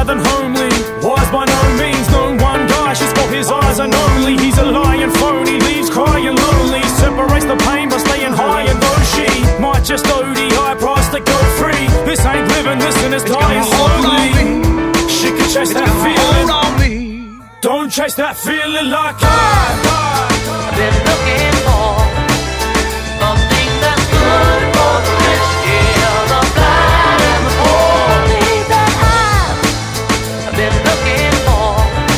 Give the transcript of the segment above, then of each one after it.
than homely. Wise by no means, known one guy, she's got his eyes and only. He's a lying phony, leaves crying lonely. Separates the pain by staying high, and though she might just ODI, price to go free. This ain't living, listen, it's dying slowly. She can chase that feeling. Don't chase that feeling like I've been looking for something that's good for the rich. Yeah, the bad and the poorly that I've been looking for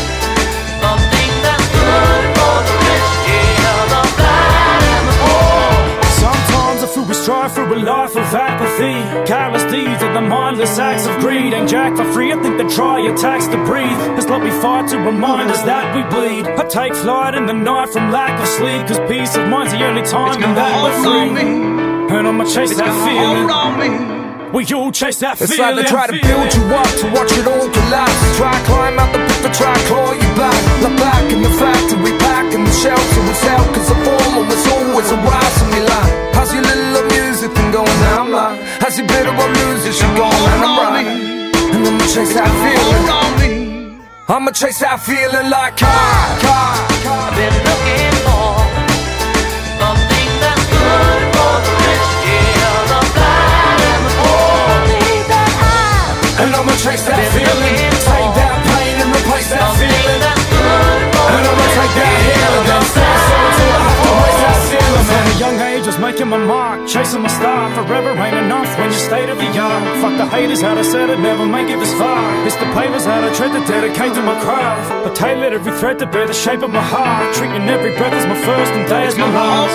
something that's good for the rich. Yeah, the bad and the poor. Sometimes I feel we strive through a life of apathy, careless deeds and the mindless acts of greed. Ain't jack for free, I think they try your tax to breathe. It's like we fight to remind us that we bleed. I take flight in the night from lack of sleep, cause peace of mind's the only time in that we're free. And I'ma chase that feeling. We all chase that feeling. It's like they try to build you up to watch it all collapse. Try climb out the pit to try claw you back. Look back in the factory, back in the shelves to it's out, cause the former was always a rise to me like, how's your little music thing going now? I'm like, how's your bit of a music she going and I'm right. And I'ma chase that feeling. I'ma chase that feeling like I've been looking for something that's good for the rich. Yeah, the bad and the poorly that and I'ma chase that feeling. Take that pain and replace that feeling. And I'ma take that healing. Then stand so till I have to waste that ceiling. From a young age was making my mark, chasing my star. Forever ain't enough when you state of the art. Fuck the haters, how I said I'd never make it this far. It's the pavers how I tread to dedicate to my craft. I tailored every thread to bear the shape of my heart. Treating every breath as my first and day as my last.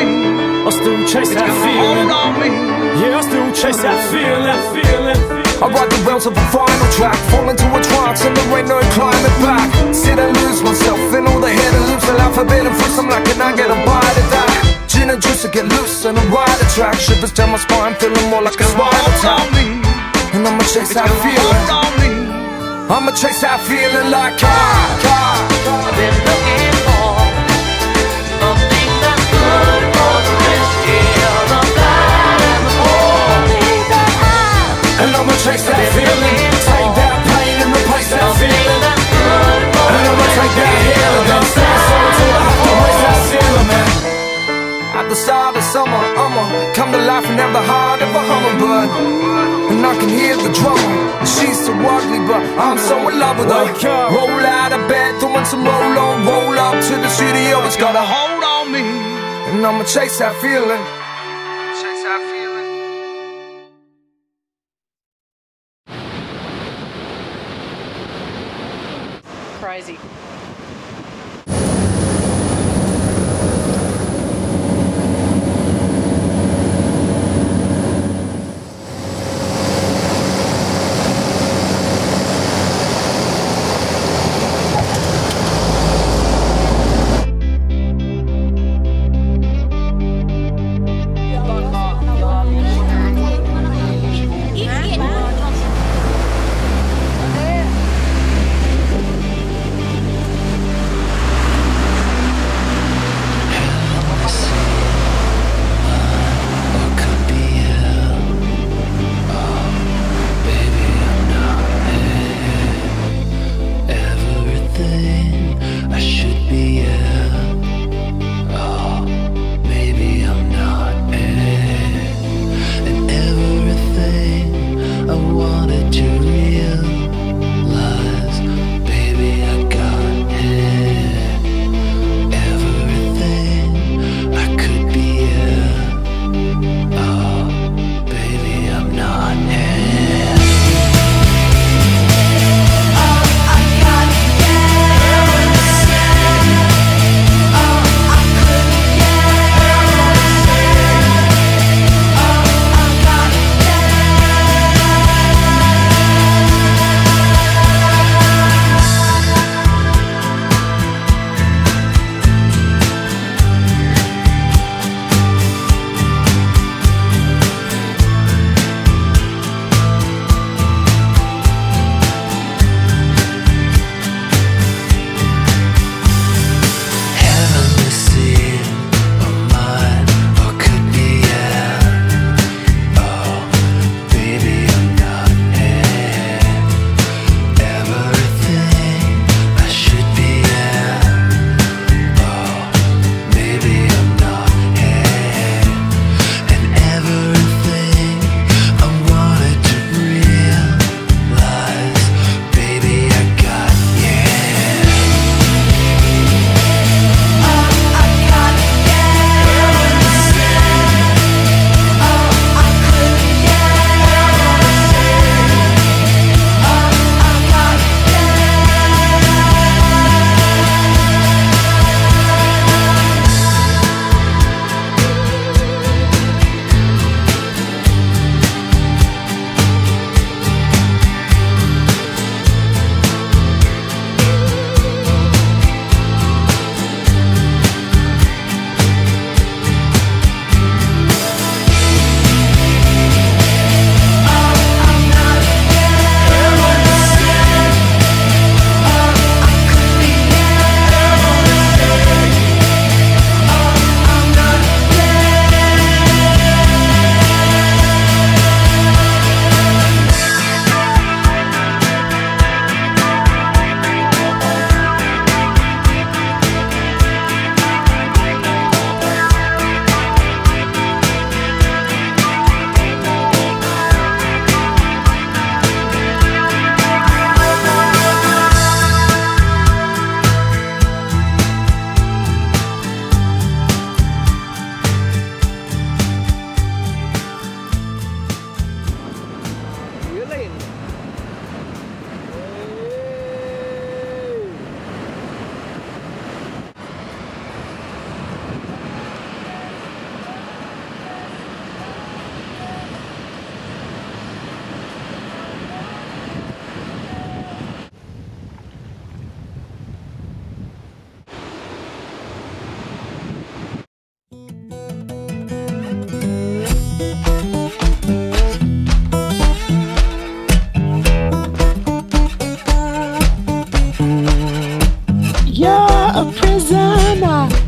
I still chase that feeling. Yeah, I still chase that feeling. I ride the rails of a final track, fall into a trance and there ain't no climbing back. Sit and lose myself in all the hidden loops of alphabet and fruits. I'm like, can I get a bite of that? Gin and juice to get loose and a ride a track. Shivers down my spine, feeling more like a spinal tap. And I'ma chase that feeling. I'ma chase that feeling like I've been looking for something that's good for the rich. Yeah, the bad and the poorly that and I'ma chase that feeling. Take that pain and replace that feeling. And I'ma take that healing. Then stand so till I have to raise that ceiling, man. At the start of summer, I'ma come to life and have the heart of a hummingbird. And I can hear the drummer. She's so ugly, but I'm so in love with her. Roll out of bed, throwing some roll on, roll up to the studio. It's got a hold on me. And I'ma chase that feeling. Chase that feeling. Crazy.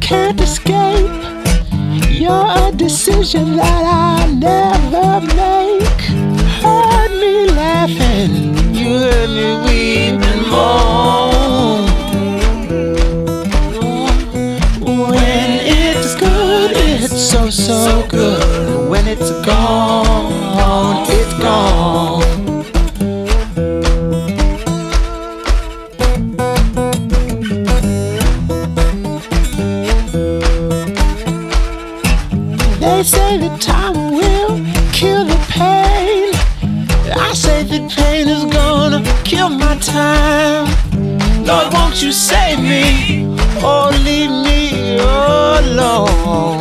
can't escape. You're a decision that I never make. Heard me laughing, you heard me weep and moan. When it's good, it's so, so good. When it's gone, it's gone. They say that time will kill the pain. I say that pain is gonna kill my time. Lord, won't you save me or leave me alone?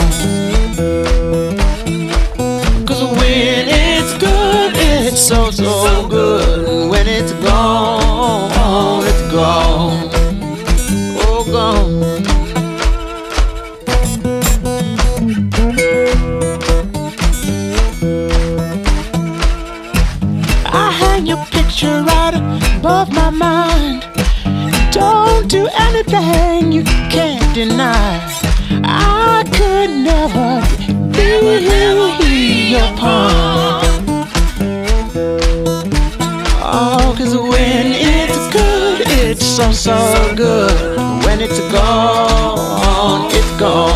'Cause when it's good, it's so, so good. When it's gone, it's gone. Oh, gone. I hang your picture right above my mind. Don't do anything you can't deny. I could never be your pawn. Oh, 'cause when it's good, it's so, so good. When it's gone, it's gone.